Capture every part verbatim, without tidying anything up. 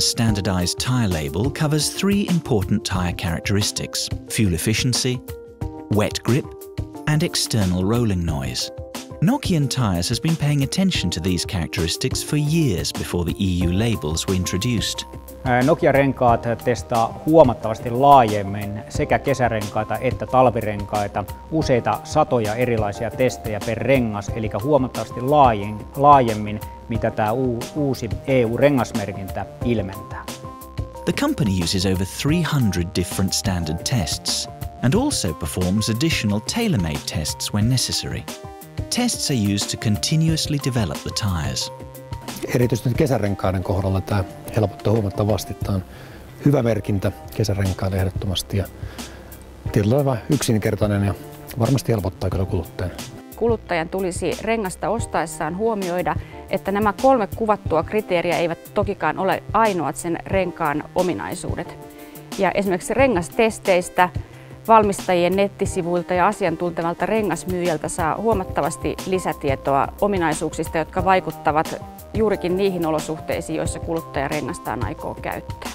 standardized tyre label covers three important tyre characteristics: fuel efficiency, wet grip, and external rolling noise. Nokian Tyres has been paying attention to these characteristics for years before the E U labels were introduced. Nokia-renkaat testaa huomattavasti laajemmin sekä kesärenkaita että talvirenkaita, useita satoja erilaisia testejä per rengas, eli huomattavasti laajemmin, mitä tämä uusi E U-rengasmerkintä ilmentää. The company uses over three hundred different standard tests and also performs additional tailor-made tests when necessary. Tests are used to continuously develop the tyres. Erityisesti kesärenkaiden kohdalla tämä helpottaa huomattavasti. Tämä on hyvä merkintä kesärenkaille ehdottomasti ja tietyllä tavalla yksinkertainen ja varmasti helpottaa kyllä kuluttajan. Kuluttajan tulisi rengasta ostaessaan huomioida, että nämä kolme kuvattua kriteeriä eivät tokikaan ole ainoat sen renkaan ominaisuudet. Ja esimerkiksi rengastesteistä, valmistajien nettisivuilta ja asiantuntevalta rengasmyyjältä saa huomattavasti lisätietoa ominaisuuksista, jotka vaikuttavat juurikin niihin olosuhteisiin, joissa kuluttaja rengastaan aikoo käyttää.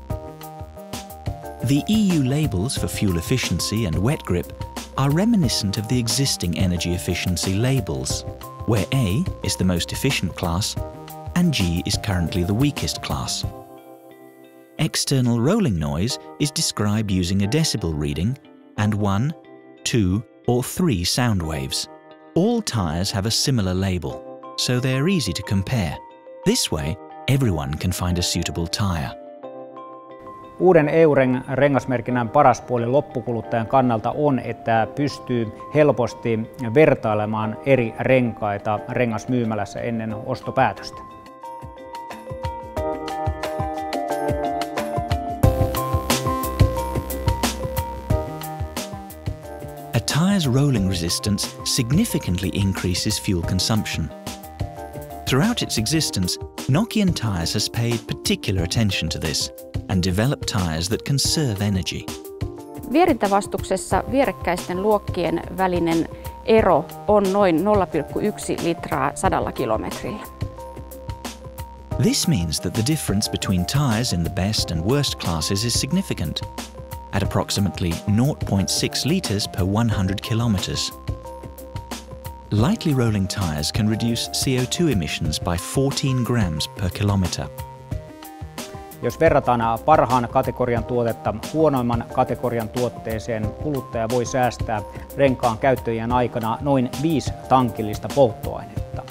The E U labels for fuel efficiency and wet grip are reminiscent of the existing energy efficiency labels, where A is the most efficient class and G is currently the weakest class. External rolling noise is described using a decibel reading and one, two, or three sound waves. All tyres have a similar label, so they're easy to compare. This way, everyone can find a suitable tyre. Uuden E U-rengasmerkinnän paras puoli loppukuluttajan kannalta on, että pystyy helposti vertailemaan eri renkaita rengasmyymälässä ennen ostopäätöstä. A tyre's rolling resistance significantly increases fuel consumption. Throughout its existence, Nokian Tyres has paid particular attention to this and developed tyres that conserve energy. Vierintävastuksessa vierekkäisten luokkien välinen ero on noin nolla pilkku yksi litraa sadalla kilometrillä. This means that the difference between tyres in the best and worst classes is significant, at approximately zero point six litres per one hundred kilometres. Lightly rolling tyres can reduce C O two emissions by fourteen grams per kilometre. Jos verrataan parhaan kategorian tuotetta huonoimman kategorian tuotteeseen, kuluttaja voi säästää renkaan käyttöjen aikana noin viisi tankillista polttoainetta.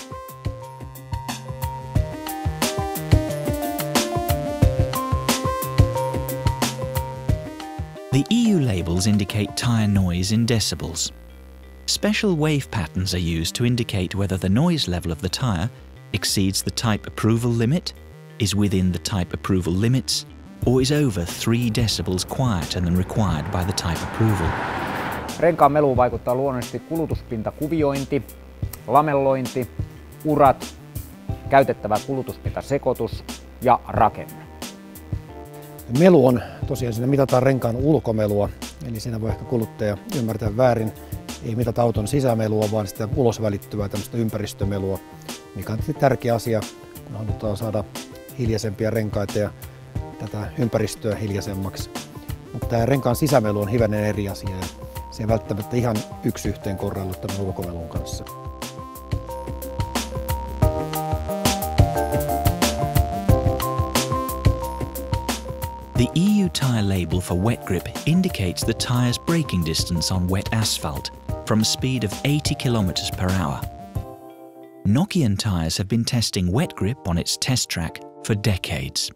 The E U labels indicate tyre noise in decibels. Special wave patterns are used to indicate whether the noise level of the tyre exceeds the type approval limit, is within the type approval limits, or is over three decibels quieter than required by the type approval. Renkaan meluun vaikuttaa luonnollisesti kulutuspintakuviointi, lamellointi, urat, käytettävä kulutuspintasekoitus ja rakenne. Melu on tosiaan, siinä mitataan renkaan ulkomelua, eli siinä voi ehkä kuluttaja ymmärtää väärin. Ei mitata auton sisämelua, vaan sitä ulos välittyvää tämmöistä ympäristömelua, mikä on tärkeä asia, kun halutaan saada hiljaisempia renkaita ja tätä ympäristöä hiljaisemmaksi. Mutta tämä renkaan sisämelu on hivenen eri asia ja se ei välttämättä ihan yksi yhteen korrellu tämän ulkomelun kanssa. The E U tyre label for wet grip indicates the tyre's braking distance on wet asphalt from a speed of eighty kilometers per hour. Nokian Tyres have been testing wet grip on its test track for decades.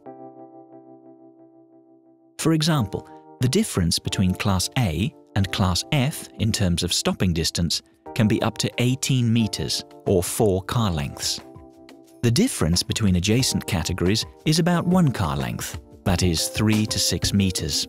For example, the difference between Class A and Class F in terms of stopping distance can be up to eighteen meters or four car lengths. The difference between adjacent categories is about one car length, that is three to six meters.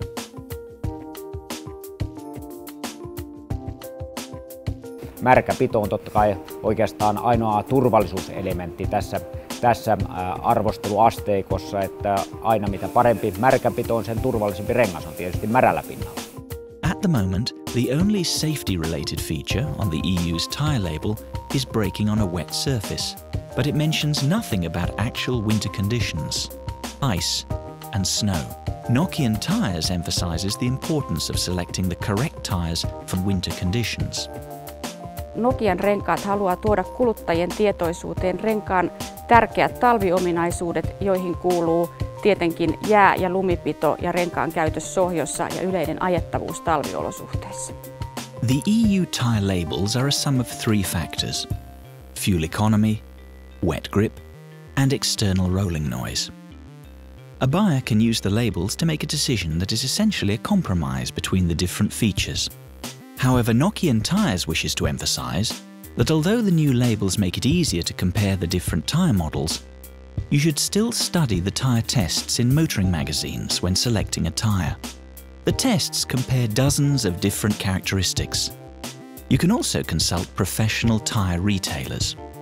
Märkä pito on totta kai oikeastaan ainoa turvallisuuselementti tässä, tässä arvosteluasteikossa, että aina mitä parempi märkäpito on, sen turvallisempi rengas on tietysti märällä pinnalla. At the moment, the only safety-related feature on the E U's tyre label is braking on a wet surface, but it mentions nothing about actual winter conditions. ice and snow. Nokian Tyres emphasises the importance of selecting the correct tyres for winter conditions. Nokian renkaat haluaa tuoda kuluttajien tietoisuuteen renkaan tärkeät talviominaisuudet, joihin kuuluu tietenkin jää- ja lumipito ja renkaan käytös sohjossa ja yleinen ajettavuus talviolosuhteissa. The E U tyre labels are a sum of three factors: fuel economy, wet grip, and external rolling noise. A buyer can use the labels to make a decision that is essentially a compromise between the different features. However, Nokian Tyres wishes to emphasise that although the new labels make it easier to compare the different tyre models, you should still study the tyre tests in motoring magazines when selecting a tyre. The tests compare dozens of different characteristics. You can also consult professional tyre retailers.